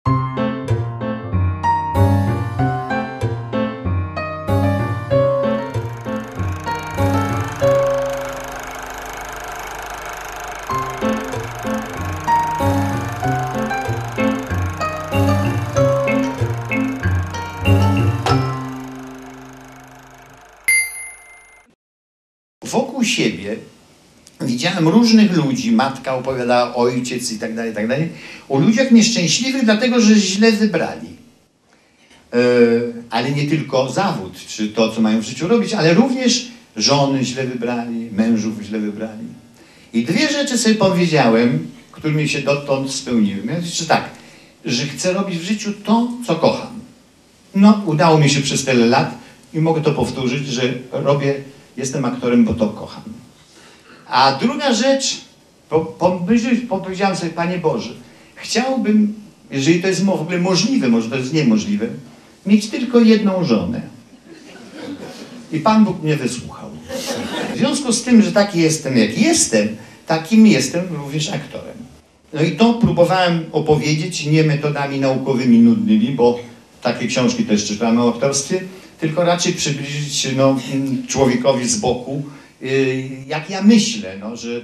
Wokół siebie widziałem różnych ludzi, matka opowiadała, ojciec i tak dalej, o ludziach nieszczęśliwych, dlatego że źle wybrali. Ale nie tylko zawód, czy to, co mają w życiu robić, ale również żony źle wybrali, mężów źle wybrali. I dwie rzeczy sobie powiedziałem, którymi się dotąd spełniły. Mianowicie tak, że chcę robić w życiu to, co kocham. No, udało mi się przez tyle lat i mogę to powtórzyć, że jestem aktorem, bo to kocham. A druga rzecz, powiedziałem sobie, Panie Boże, chciałbym, jeżeli to jest w ogóle możliwe, może to jest niemożliwe, mieć tylko jedną żonę. I Pan Bóg mnie wysłuchał. W związku z tym, że taki jestem, jak jestem, takim jestem również aktorem. No i to próbowałem opowiedzieć nie metodami naukowymi, nudnymi, bo takie książki też czytamy o aktorstwie, tylko raczej przybliżyć człowiekowi z boku, jak ja myślę, no, że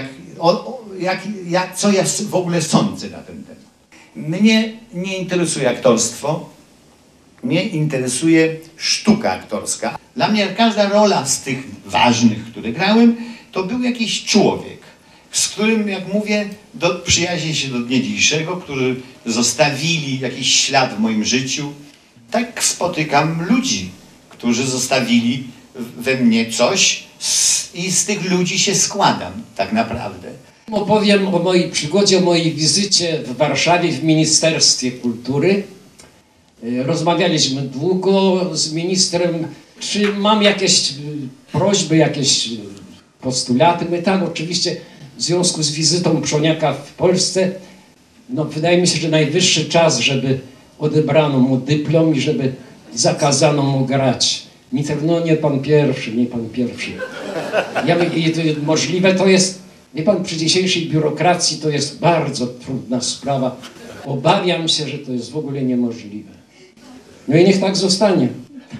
co ja w ogóle sądzę na ten temat. Mnie nie interesuje aktorstwo, mnie interesuje sztuka aktorska. Dla mnie każda rola z tych ważnych, które grałem, to był jakiś człowiek, z którym, jak mówię, przyjaźnię się do dnia dzisiejszego, którzy zostawili jakiś ślad w moim życiu. Tak spotykam ludzi, którzy zostawili we mnie coś i z tych ludzi się składam, tak naprawdę. Opowiem o mojej przygodzie, o mojej wizycie w Warszawie w Ministerstwie Kultury. Rozmawialiśmy długo z ministrem, czy mam jakieś prośby, jakieś postulaty. My tak, oczywiście w związku z wizytą Przoniaka w Polsce, no wydaje mi się, że najwyższy czas, żeby odebrano mu dyplom i żeby zakazano mu grać. Minister, no nie pan pierwszy, nie pan pierwszy. Możliwe to jest, wie pan, przy dzisiejszej biurokracji to jest bardzo trudna sprawa. Obawiam się, że to jest w ogóle niemożliwe. No i niech tak zostanie.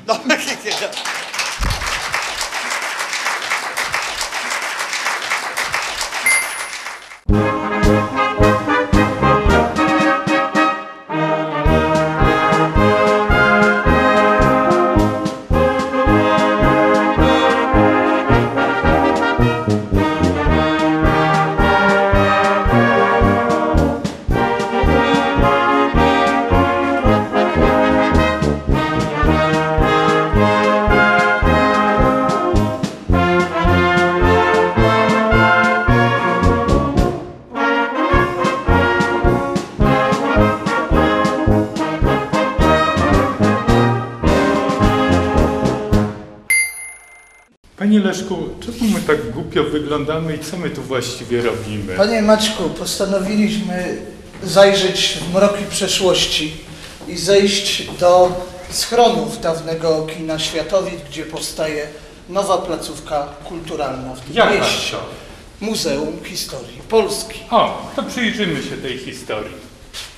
Panie Leszku, czemu my tak głupio wyglądamy i co my tu właściwie robimy? Panie Maćku, postanowiliśmy zajrzeć w mroki przeszłości i zejść do schronów dawnego kina Światowic, gdzie powstaje nowa placówka kulturalna w tym mieście. To? Muzeum Historii Polski. O, to przyjrzymy się tej historii.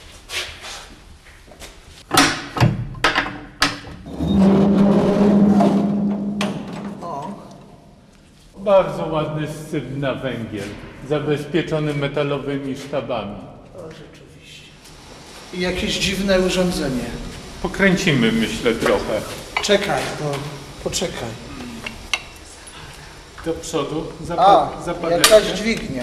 Bardzo ładny syp na węgiel, zabezpieczony metalowymi sztabami. O, rzeczywiście. I jakieś dziwne urządzenie. Pokręcimy, myślę, trochę. Czekaj, poczekaj. Do przodu, jakaś dźwignia.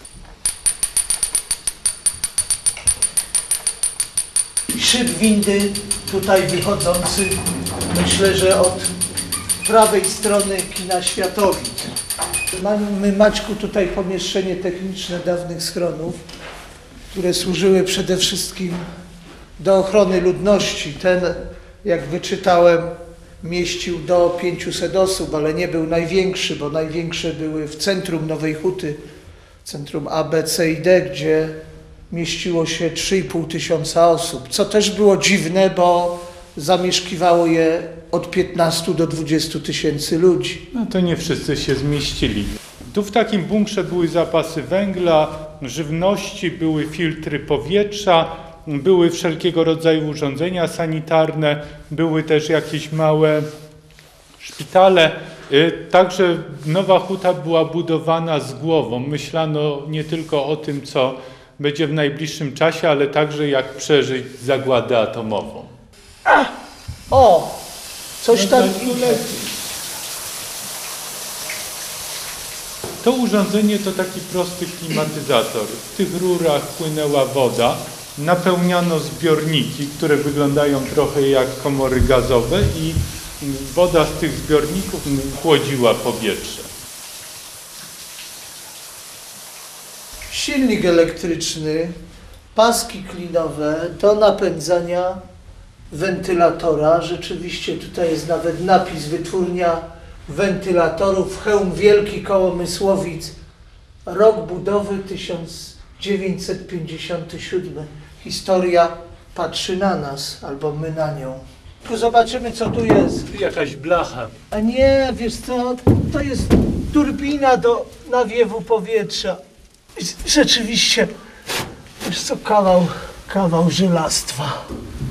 Szyb windy tutaj wychodzący, myślę, że od prawej strony kina Światowic. Mamy, Maćku, tutaj pomieszczenie techniczne dawnych schronów, które służyły przede wszystkim do ochrony ludności. Ten, jak wyczytałem, mieścił do 500 osób, ale nie był największy, bo największe były w centrum Nowej Huty, centrum A, B, C i D, gdzie mieściło się 3,5 tysiąca osób, co też było dziwne, bo zamieszkiwało je od 15 do 20 tysięcy ludzi. No to nie wszyscy się zmieścili. Tu w takim bunkrze były zapasy węgla, żywności, były filtry powietrza, były wszelkiego rodzaju urządzenia sanitarne, były też jakieś małe szpitale. Także Nowa Huta była budowana z głową. Myślano nie tylko o tym, co będzie w najbliższym czasie, ale także jak przeżyć zagładę atomową. O! Coś tam To urządzenie to taki prosty klimatyzator. W tych rurach płynęła woda, napełniano zbiorniki, które wyglądają trochę jak komory gazowe i woda z tych zbiorników chłodziła powietrze. silnik elektryczny, paski klinowe do napędzania wentylatora. Rzeczywiście tutaj jest nawet napis wytwórnia wentylatorów Chełm Wielki koło Mysłowic. Rok budowy 1957. Historia patrzy na nas, albo my na nią. Tu zobaczymy, co tu jest. Jakaś blacha. A nie, wiesz co, to jest turbina do nawiewu powietrza. Rzeczywiście, wiesz co, kawał żelastwa.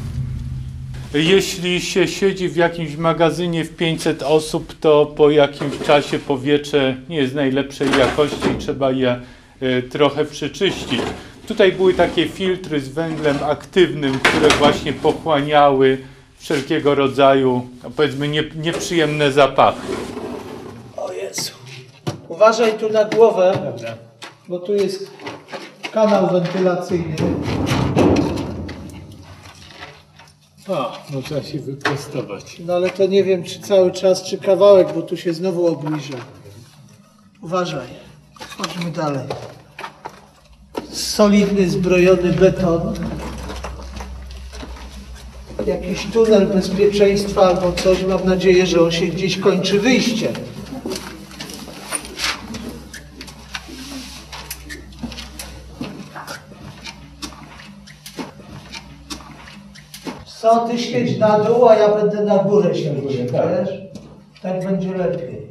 Jeśli się siedzi w jakimś magazynie w 500 osób, to po jakimś czasie powietrze nie jest najlepszej jakości i trzeba je trochę przeczyścić. Tutaj były takie filtry z węglem aktywnym, które właśnie pochłaniały wszelkiego rodzaju, powiedzmy, nieprzyjemne zapachy. O Jezu. Uważaj tu na głowę, Dobra. bo tu jest kanał wentylacyjny. No trzeba się wyprostować. No ale to nie wiem, czy cały czas, czy kawałek, bo tu się znowu obniża. Uważaj. Chodźmy dalej. Solidny, zbrojony beton. Jakiś tunel bezpieczeństwa albo coś. Mam nadzieję, że on się gdzieś kończy wyjściem. Co, ty siedź na dół, a ja będę na górę siedzieć, wiesz? Tak będzie lepiej.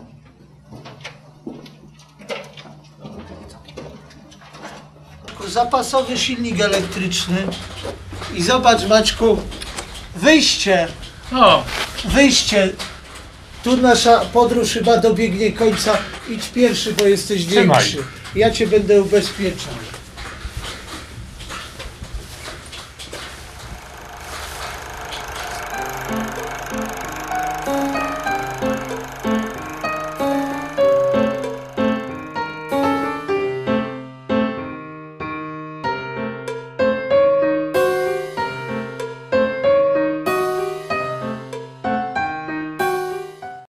Zapasowy silnik elektryczny. I zobacz, Maćku, wyjście. Wyjście. Tu nasza podróż chyba dobiegnie końca. Idź pierwszy, bo jesteś Trzymaj. większy. Ja cię będę ubezpieczał.